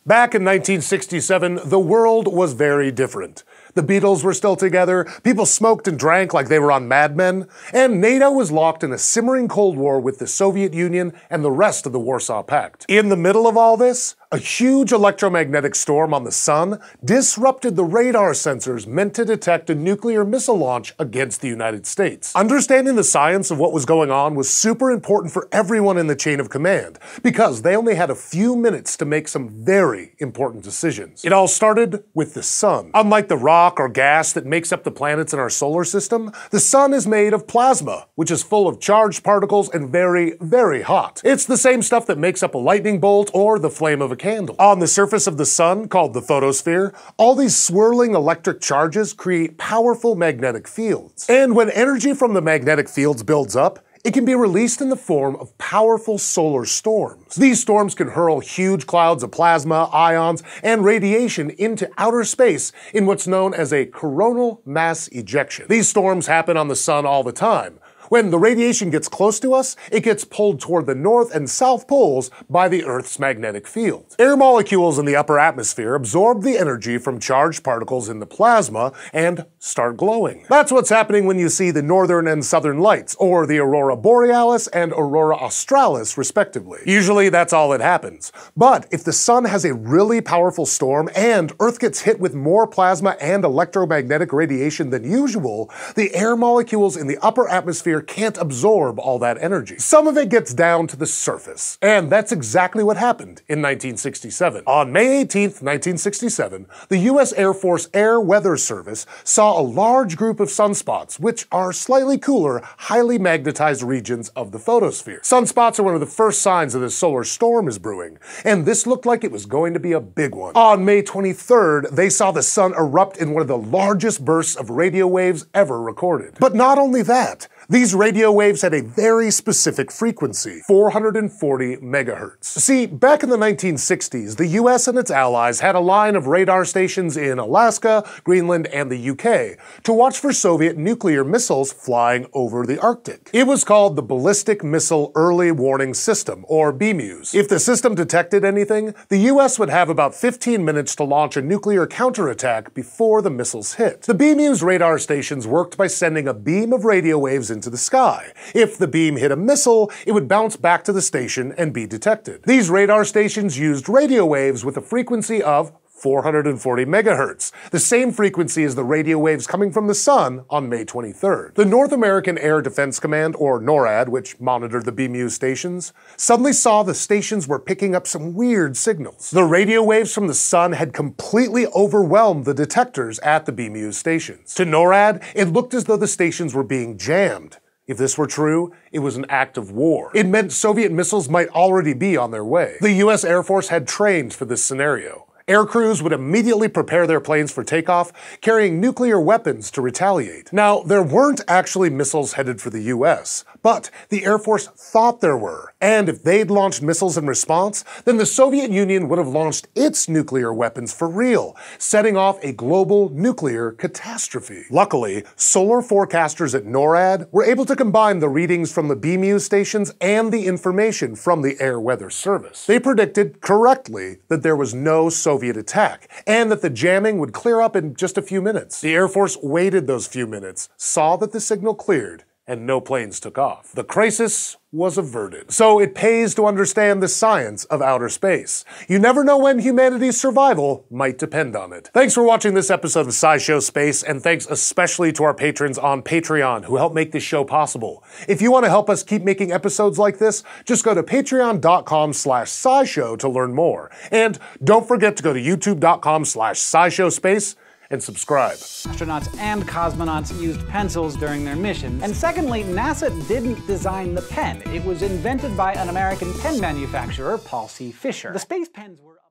Back in 1967, the world was very different. The Beatles were still together, people smoked and drank like they were on Mad Men, and NATO was locked in a simmering Cold War with the Soviet Union and the rest of the Warsaw Pact. In the middle of all this, a huge electromagnetic storm on the sun disrupted the radar sensors meant to detect a nuclear missile launch against the United States. Understanding the science of what was going on was super important for everyone in the chain of command, because they only had a few minutes to make some very important decisions. It all started with the sun. Unlike the rock or gas that makes up the planets in our solar system, the sun is made of plasma, which is full of charged particles and very, very hot. It's the same stuff that makes up a lightning bolt or the flame of a candle. On the surface of the sun, called the photosphere, all these swirling electric charges create powerful magnetic fields. And when energy from the magnetic fields builds up, it can be released in the form of powerful solar storms. These storms can hurl huge clouds of plasma, ions, and radiation into outer space in what's known as a coronal mass ejection. These storms happen on the sun all the time. When the radiation gets close to us, it gets pulled toward the north and south poles by the Earth's magnetic field. Air molecules in the upper atmosphere absorb the energy from charged particles in the plasma and start glowing. That's what's happening when you see the northern and southern lights, or the aurora borealis and aurora australis, respectively. Usually that's all that happens. But if the sun has a really powerful storm and Earth gets hit with more plasma and electromagnetic radiation than usual, the air molecules in the upper atmosphere can't absorb all that energy. Some of it gets down to the surface. And that's exactly what happened in 1967. On May 18th, 1967, the U.S. Air Force Air Weather Service saw a large group of sunspots, which are slightly cooler, highly magnetized regions of the photosphere. Sunspots are one of the first signs that a solar storm is brewing, and this looked like it was going to be a big one. On May 23rd, they saw the sun erupt in one of the largest bursts of radio waves ever recorded. But not only that, these radio waves had a very specific frequency, 440 megahertz. See, back in the 1960s, the US and its allies had a line of radar stations in Alaska, Greenland, and the UK to watch for Soviet nuclear missiles flying over the Arctic. It was called the Ballistic Missile Early Warning System, or BMEWS. If the system detected anything, the US would have about 15 minutes to launch a nuclear counterattack before the missiles hit. The BMEWS radar stations worked by sending a beam of radio waves into the sky. If the beam hit a missile, it would bounce back to the station and be detected. These radar stations used radio waves with a frequency of 440 megahertz, the same frequency as the radio waves coming from the sun on May 23rd. The North American Air Defense Command, or NORAD, which monitored the BMEWS stations, suddenly saw the stations were picking up some weird signals. The radio waves from the sun had completely overwhelmed the detectors at the BMEWS stations. To NORAD, it looked as though the stations were being jammed. If this were true, it was an act of war. It meant Soviet missiles might already be on their way. The US Air Force had trained for this scenario. Air crews would immediately prepare their planes for takeoff, carrying nuclear weapons to retaliate. Now, there weren't actually missiles headed for the US, but the Air Force thought there were. And if they'd launched missiles in response, then the Soviet Union would have launched its nuclear weapons for real, setting off a global nuclear catastrophe. Luckily, solar forecasters at NORAD were able to combine the readings from the BMEWS stations and the information from the Air Weather Service. They predicted correctly that there was no Soviet attack, and that the jamming would clear up in just a few minutes. The Air Force waited those few minutes, saw that the signal cleared, and no planes took off. The crisis was averted. So it pays to understand the science of outer space. You never know when humanity's survival might depend on it. Thanks for watching this episode of SciShow Space, and thanks especially to our patrons on Patreon who help make this show possible. If you want to help us keep making episodes like this, just go to patreon.com/scishow to learn more. And don't forget to go to youtube.com/SciShowSpace and subscribe. Astronauts and cosmonauts used pencils during their missions. And secondly, NASA didn't design the pen. It was invented by an American pen manufacturer, Paul C. Fisher. The space pens were